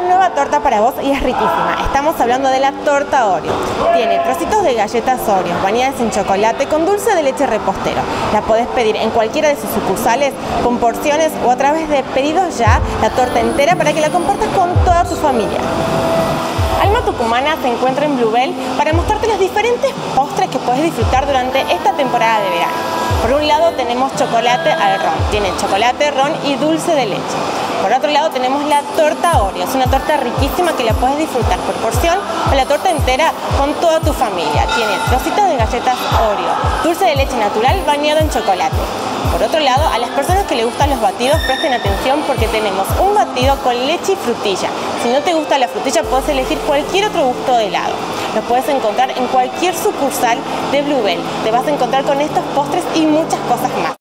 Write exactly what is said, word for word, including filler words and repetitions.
nueva torta para vos y es riquísima. Estamos hablando de la torta Oreo. Tiene trocitos de galletas Oreo bañadas en chocolate con dulce de leche repostero. La podés pedir en cualquiera de sus sucursales con porciones o a través de pedidos ya, la torta entera para que la compartas con toda tu familia. Alma Tucumana se encuentra en Bluebell para mostrarte los diferentes postres que podés disfrutar durante esta temporada de verano. Por un lado tenemos chocolate al ron, tiene chocolate, ron y dulce de leche. Por otro lado tenemos la torta Oreo, es una torta riquísima que la puedes disfrutar por porción o la torta entera con toda tu familia. Tiene trocitos de galletas Oreo, dulce de leche natural bañado en chocolate. Por otro lado, a las personas que les gustan los batidos, presten atención porque tenemos un batido con leche y frutilla. Si no te gusta la frutilla, puedes elegir cualquier otro gusto de helado. Los puedes encontrar en cualquier sucursal de Bluebell. Te vas a encontrar con estos postres y muchas cosas más.